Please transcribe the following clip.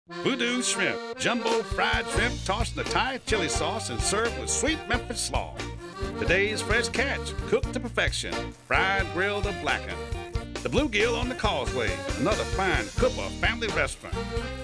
Voodoo shrimp, jumbo fried shrimp tossed in a Thai chili sauce and served with sweet Memphis slaw. Today's fresh catch, cooked to perfection, fried, grilled, or blackened. The Bluegill on the Causeway, another fine Cooper family restaurant.